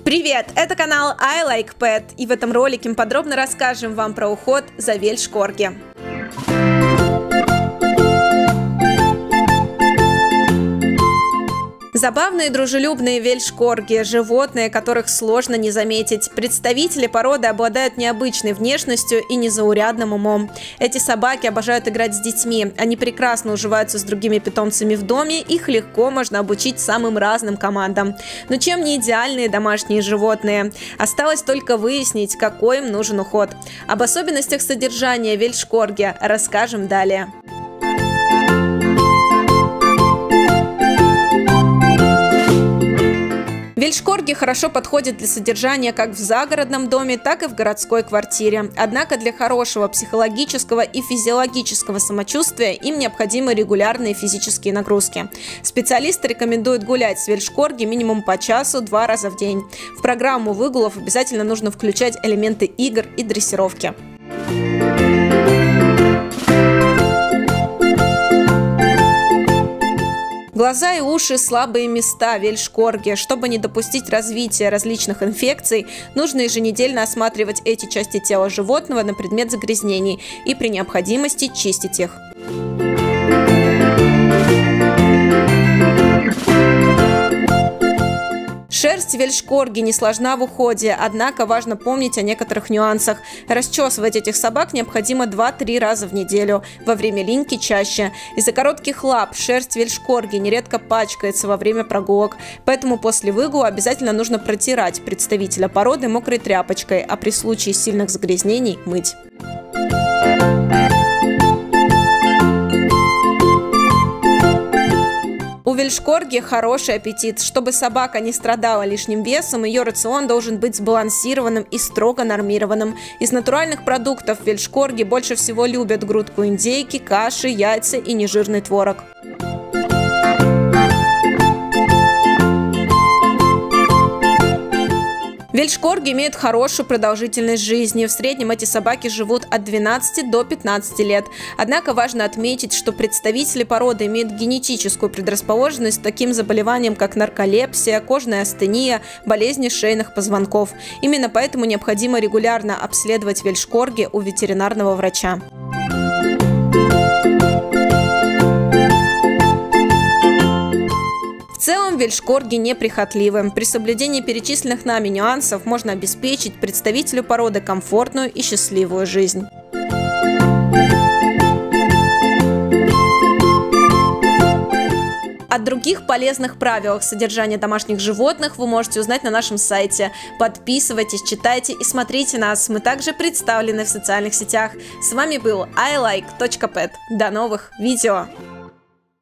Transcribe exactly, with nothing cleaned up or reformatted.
Привет! Это канал I Like Pet, и в этом ролике мы подробно расскажем вам про уход за вельш-корги. Забавные и дружелюбные вельш-корги – животные, которых сложно не заметить. Представители породы обладают необычной внешностью и незаурядным умом. Эти собаки обожают играть с детьми. Они прекрасно уживаются с другими питомцами в доме, их легко можно обучить самым разным командам. Но чем не идеальные домашние животные? Осталось только выяснить, какой им нужен уход. Об особенностях содержания вельш-корги расскажем далее. Вельш-корги хорошо подходят для содержания как в загородном доме, так и в городской квартире. Однако для хорошего психологического и физиологического самочувствия им необходимы регулярные физические нагрузки. Специалисты рекомендуют гулять с вельш-корги минимум по часу два раза в день. В программу выгулов обязательно нужно включать элементы игр и дрессировки. Глаза и уши – слабые места вельш-корги. Чтобы не допустить развития различных инфекций, нужно еженедельно осматривать эти части тела животного на предмет загрязнений и при необходимости чистить их. Шерсть вельш-корги не сложна в уходе, однако важно помнить о некоторых нюансах. Расчесывать этих собак необходимо два-три раза в неделю, во время линьки чаще. Из-за коротких лап шерсть вельш-корги нередко пачкается во время прогулок, поэтому после выгула обязательно нужно протирать представителя породы мокрой тряпочкой, а при случае сильных загрязнений мыть. У вельш-корги хороший аппетит. Чтобы собака не страдала лишним весом, ее рацион должен быть сбалансированным и строго нормированным. Из натуральных продуктов вельш-корги больше всего любят грудку индейки, каши, яйца и нежирный творог. Вельш-корги имеют хорошую продолжительность жизни. В среднем эти собаки живут от двенадцати до пятнадцати лет. Однако важно отметить, что представители породы имеют генетическую предрасположенность к таким заболеваниям, как нарколепсия, кожная астения, болезни шейных позвонков. Именно поэтому необходимо регулярно обследовать вельш-корги у ветеринарного врача. В целом вельш-корги неприхотливы. При соблюдении перечисленных нами нюансов можно обеспечить представителю породы комфортную и счастливую жизнь. О других полезных правилах содержания домашних животных вы можете узнать на нашем сайте. Подписывайтесь, читайте и смотрите нас. Мы также представлены в социальных сетях. С вами был ай лайк точка пэт. До новых видео!